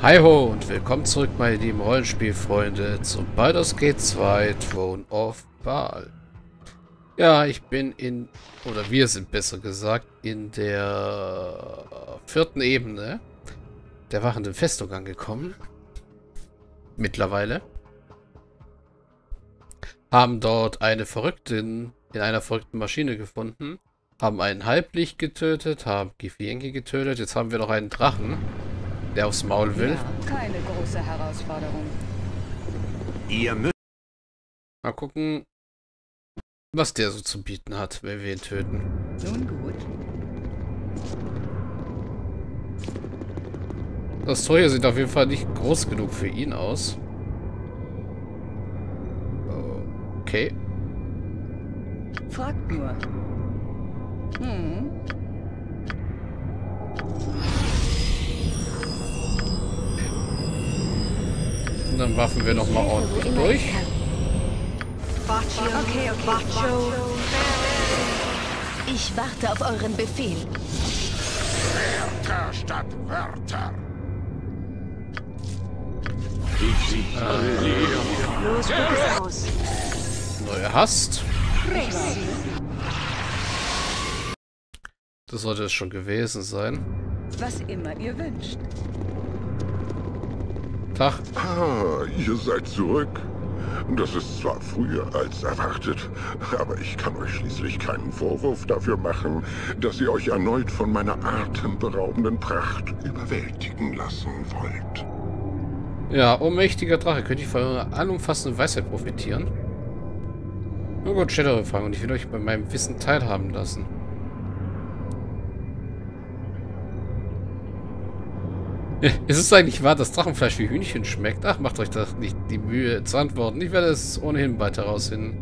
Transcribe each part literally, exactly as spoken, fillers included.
Hi ho und willkommen zurück, meine lieben Rollenspielfreunde, zum Baldur's Gate zwei Throne of Baal. Ja, ich bin in, oder wir sind besser gesagt, in der vierten Ebene der wachenden Festung angekommen. Mittlerweile. Haben dort eine Verrückten in einer verrückten Maschine gefunden. Haben einen Halblicht getötet, haben Githyanki getötet. Jetzt haben wir noch einen Drachen, der aufs Maul will. Ja, keine große Herausforderung. Ihr müsst... Mal gucken, was der so zu bieten hat, wenn wir ihn töten. Nun gut. Das Tor hier sieht auf jeden Fall nicht groß genug für ihn aus. Okay. Fragt nur. Hm. Und dann waffen wir nochmal ordentlich durch. Okay, okay. Ich warte auf euren Befehl. Wörter statt Wörter. Los, spuck es aus. Neue Hast. Das sollte es schon gewesen sein. Was immer ihr wünscht. Tag. Ah, ihr seid zurück. Das ist zwar früher als erwartet, aber ich kann euch schließlich keinen Vorwurf dafür machen, dass ihr euch erneut von meiner atemberaubenden Pracht überwältigen lassen wollt. Ja, oh mächtiger Drache, könnt ihr von eurer allumfassenden Weisheit profitieren? Nur gut, Shadow fragen und ich will euch bei meinem Wissen teilhaben lassen. Ist es eigentlich wahr, dass Drachenfleisch wie Hühnchen schmeckt? Ach, macht euch doch nicht die Mühe zu antworten. Ich werde es ohnehin bald herausfinden.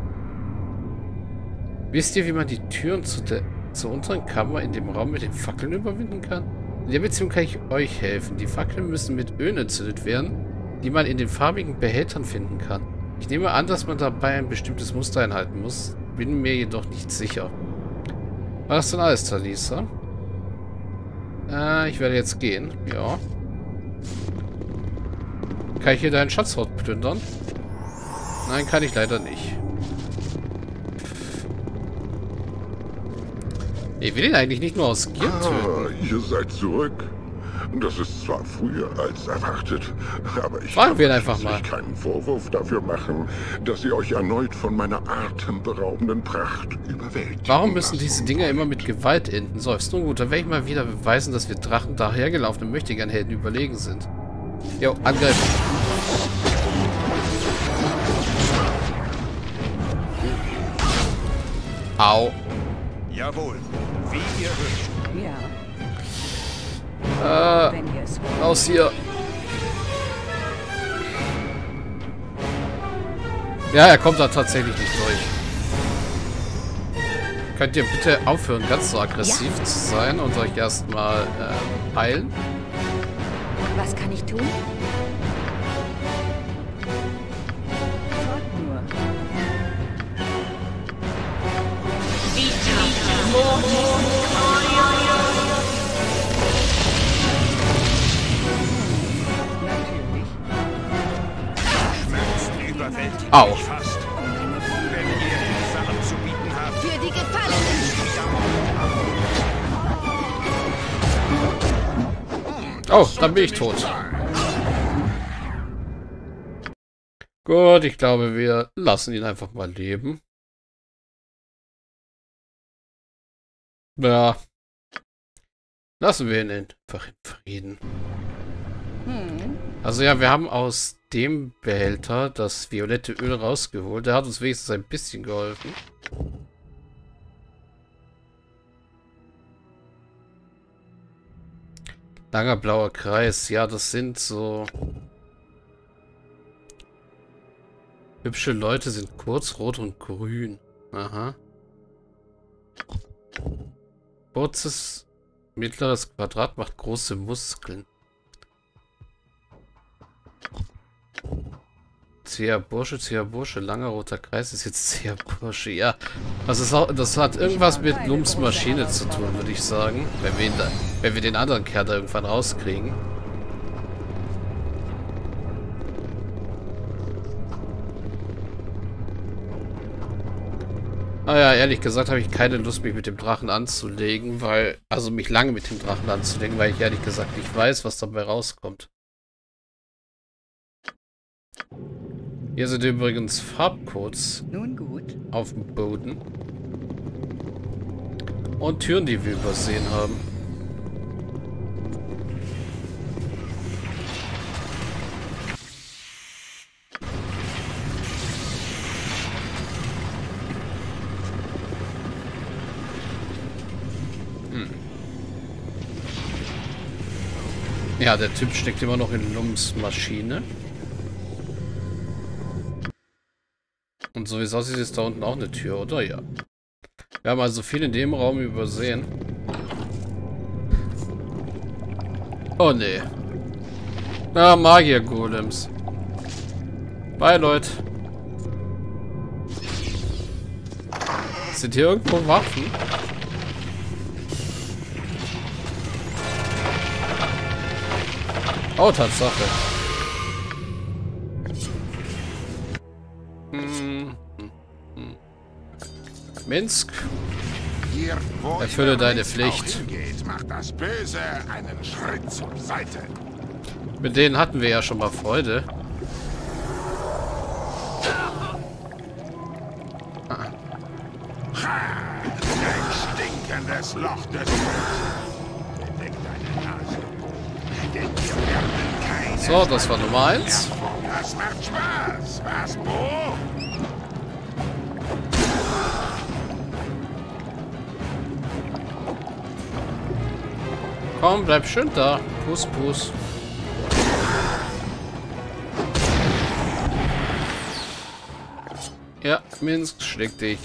Wisst ihr, wie man die Türen zu der, zur unteren Kammer in dem Raum mit den Fackeln überwinden kann? In der Beziehung kann ich euch helfen. Die Fackeln müssen mit Ölen entzündet werden, die man in den farbigen Behältern finden kann. Ich nehme an, dass man dabei ein bestimmtes Muster einhalten muss. Bin mir jedoch nicht sicher. War das denn alles, Talisa? Äh, ich werde jetzt gehen. Ja. Kann ich hier deinen Schatzort plündern? Nein, kann ich leider nicht. Ich will ihn eigentlich nicht nur aus Gier töten. Ah, ihr seid zurück. Das ist zwar früher als erwartet, aber ich Fragen kann wir ihn euch einfach mal. schließlich keinen Vorwurf dafür machen, dass ihr euch erneut von meiner atemberaubenden Pracht überwältigen Warum müssen lassen diese Dinge wollt. immer mit Gewalt enden? Seufzt. Nun gut, dann werde ich mal wieder beweisen, dass wir Drachen dahergelaufene Möchtegern-Helden überlegen sind. Jo, angreifen. Au. Jawohl, wie ihr wünscht. Ja, Äh, wenn ihr es wollt. raus hier. Ja, er kommt da tatsächlich nicht durch. Könnt ihr bitte aufhören, ganz so aggressiv Ja. zu sein und euch erstmal äh, heilen? Was kann ich tun? Fragt nur. Natürlich. Schmerzen überwältigen Au. mich fast. Wenn ihr Hilfe anzubieten habt, Für die Gefallenen! Oh, dann bin ich tot. Gut, ich glaube, wir lassen ihn einfach mal leben. Ja. Lassen wir ihn einfach in Frieden. Hm. Also ja, wir haben aus dem Behälter das violette Öl rausgeholt. Der hat uns wenigstens ein bisschen geholfen. Langer blauer Kreis. Ja, das sind so... Hübsche Leute sind kurz, rot und grün. Aha. Kurzes, mittleres Quadrat macht große Muskeln. Zäher Bursche, zäher Bursche, langer roter Kreis ist jetzt zäher Bursche. Ja, das, ist auch, das hat irgendwas mit Lums Maschine zu tun, würde ich sagen. Wenn wir, ihn da, wenn wir den anderen Kerl da irgendwann rauskriegen. Ah ja, ehrlich gesagt habe ich keine Lust, mich mit dem Drachen anzulegen, weil, also mich lange mit dem Drachen anzulegen, weil ich ehrlich gesagt nicht weiß, was dabei rauskommt. Hier sind übrigens Farbcodes Nun gut. auf dem Boden. Und Türen, die wir übersehen haben. Ja, der Typ steckt immer noch in Lums Maschine. Und so wie es aussieht, ist da unten auch eine Tür, oder? Ja. Wir haben also viel in dem Raum übersehen. Oh, nee. Ah, Magier-Golems. Bye, Leute. Sind hier irgendwo Waffen? Oh, Tatsache. Hm, hm, hm. Minsk, Hier, wo erfülle immer deine Minsk Pflicht. auch hingeht, macht das Böse einen Schritt zur Seite. Mit denen hatten wir ja schon mal Freude. Ein stinkendes Loch des Bösen. Bedeck deine Nase. Denn wir werden keine... So, das war Nummer eins. Das macht Spaß. Was, Bo? Komm, bleib schön da. Puss, puss. Ja, Minsk schlägt dich.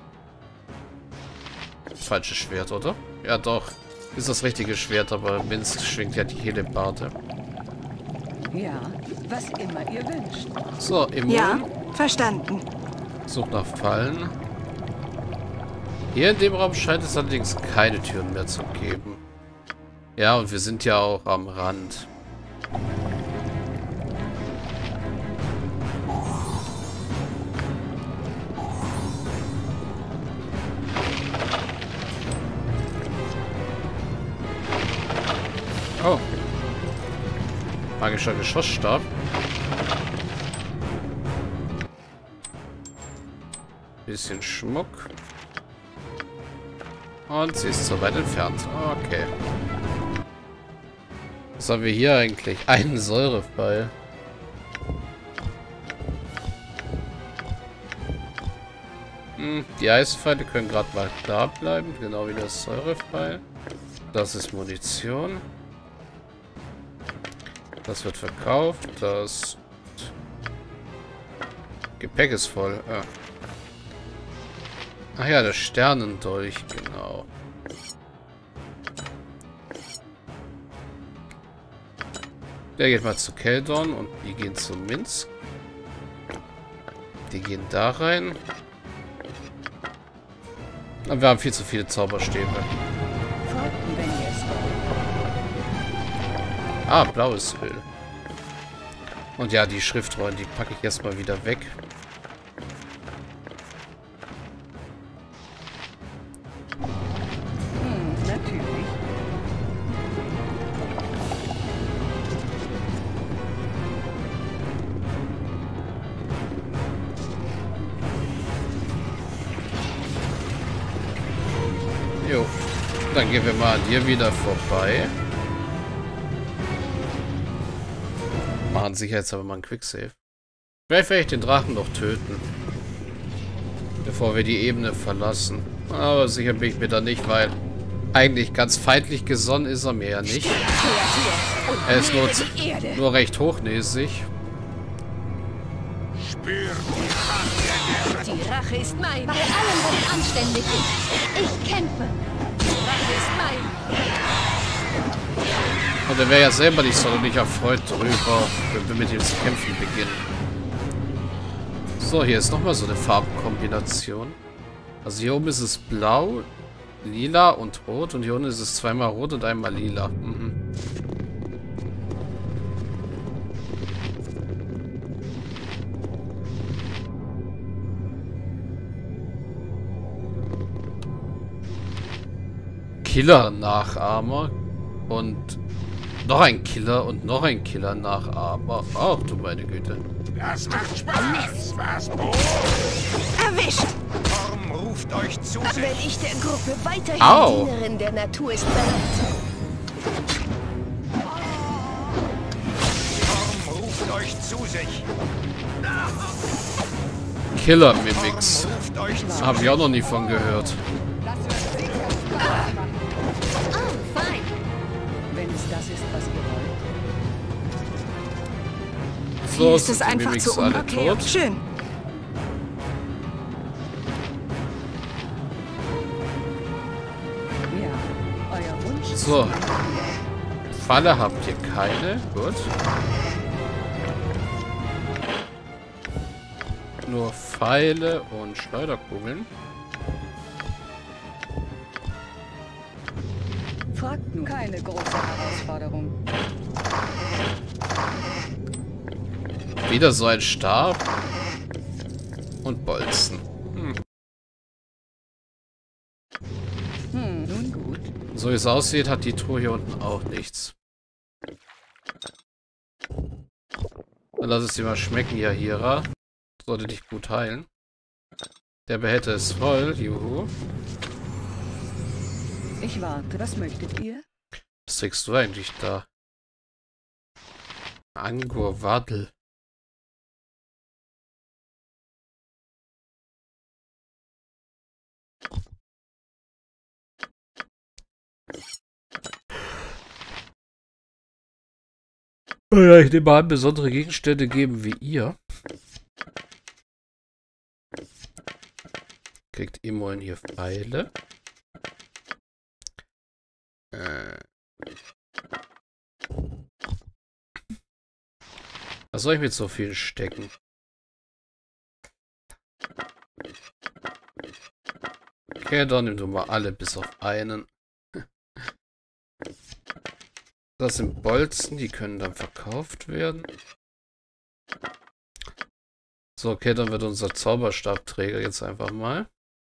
Falsches Schwert, oder? Ja, doch. Ist das richtige Schwert, aber Minsk schwingt ja die Hellebarde. Ja, was immer ihr wünscht. So, Immun. Ja, verstanden. Sucht nach Fallen. Hier in dem Raum scheint es allerdings keine Türen mehr zu geben. Ja, und wir sind ja auch am Rand. Oh. Magischer Geschossstab. Bisschen Schmuck. Und sie ist so weit entfernt. Okay. Was haben wir hier eigentlich? Einen Säurepfeil. Hm, die Eispfeile können gerade mal da bleiben. Genau wie das Säurepfeil. Das ist Munition. Das wird verkauft. Das Gepäck ist voll. Ah. Ach ja, der Sternendolch, genau. Der geht mal zu Keldon und die gehen zu Minsk. Die gehen da rein. Aber wir haben viel zu viele Zauberstäbe. Folgen, wenn ihr es wollt. Ah, blaues Öl. Und ja, die Schriftrollen, die packe ich erstmal wieder weg. Hm, natürlich. Jo. Dann gehen wir mal an dir wieder vorbei. Machen sicherheitshalber mal einen Quicksave. Vielleicht werde ich den Drachen noch töten. Bevor wir die Ebene verlassen. Aber sicher bin ich mir da nicht, weil eigentlich ganz feindlich gesonnen ist er mir ja nicht. Er ist nur, nur recht hochnäsig. Spür die Hand. Die Rache ist mein. Bei allem, was anständig ist. Ich kämpfe. Die Rache ist mein. Und er wäre ja selber nicht sonderlich erfreut drüber, wenn wir mit ihm zu kämpfen beginnen. So, hier ist nochmal so eine Farbenkombination. Also hier oben ist es blau, lila und rot. Und hier unten ist es zweimal rot und einmal lila. Mhm. Killer-Nachahmer und noch ein Killer und noch ein Killer-Nachahmer. Ach du meine Güte. Das macht Spaß. Was, Bo? Erwischt! Torm ruft euch zu sich. Wenn ich der Gruppe weiterhin Au. Dienerin der Natur ist bereit. Torm ruft euch zu sich. Killer-Mimics. Torm ruft euch zu Hab ich auch noch nie von gehört. Oh, fein. Wenn es das ist, was ihr wollt. So, Hier ist sind es die einfach Mimics zu alle okay. tot. Schön. Ja, euer Wunsch ist So. mein Befehl. Falle habt ihr keine. Gut. Nur Pfeile und Schleuderkugeln. Fragt nun keine große Herausforderung. Wieder so ein Stab. Und Bolzen. Hm. Hm, nun gut. So wie es aussieht, hat die Truhe hier unten auch nichts. Dann lass es dir mal schmecken, Jaheira. Sollte dich gut heilen. Der Behälter ist voll, juhu. Ich warte. Was möchtet ihr? Was trägst du eigentlich da? Angur Wadel. Ja, ich nehme an, besondere Gegenstände geben wie ihr. Kriegt immerhin hier Pfeile. Äh. Was soll ich mit so viel stecken? Okay, dann nimm du mal alle bis auf einen. Das sind Bolzen, die können dann verkauft werden. So, okay, dann wird unser Zauberstabträger jetzt einfach mal.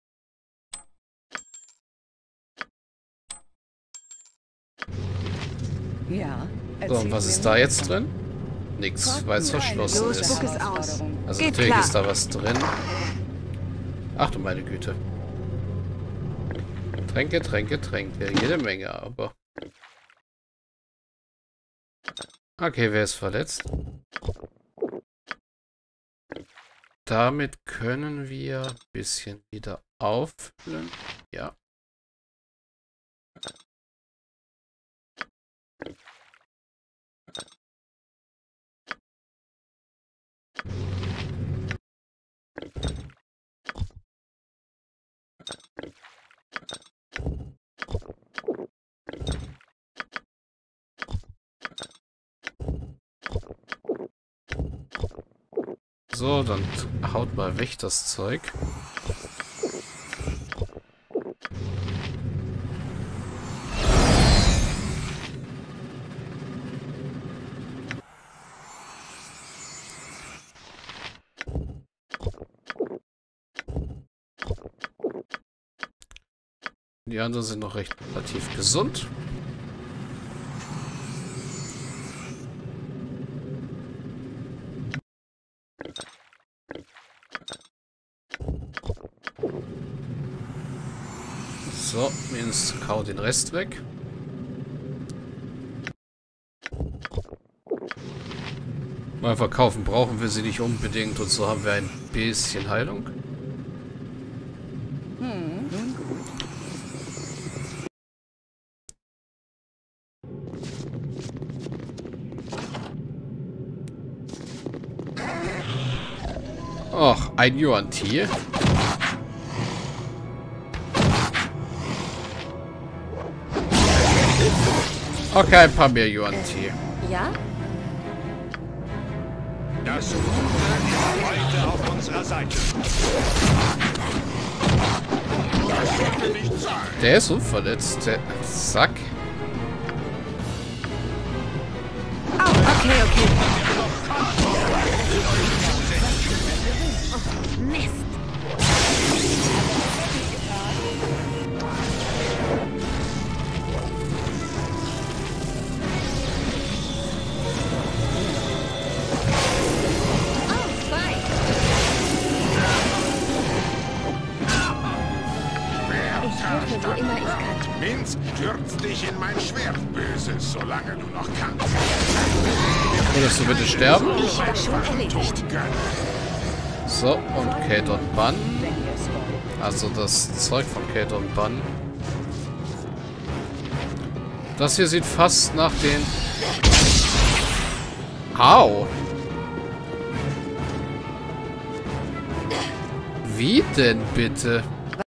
Ja. So, und was ist da jetzt drin? Nix, weil es verschlossen Los, ist. spuck es aus. Also Geht natürlich klar. ist da was drin. Ach du meine Güte. Tränke, Tränke, Tränke. Jede Menge, aber... Okay, wer ist verletzt? Damit können wir ein bisschen wieder auffüllen. Ja. So, dann haut mal weg das Zeug. Die anderen sind noch recht relativ gesund. So, jetzt kau den Rest weg. Mal verkaufen brauchen wir sie nicht unbedingt und so haben wir ein bisschen Heilung. Hm, nun gut. Och, ein Yuan-Ti. Okay, ein paar mehr Yuan-Ti. Ja? Das Gute ist heute auf unserer Seite. Das wird mir nicht sein. Der ist unverletzt. Der Sack. Oh, okay, okay. Mist. Stürz dich in mein Schwert, Böses, solange du noch kannst. Würdest du bitte sterben? Ich war schon erledigt. So, und Kate und Ban. Wenn ihr es wollt. Also das Zeug von Kate und Ban. Das hier sieht fast nach den... Au! Wie denn bitte?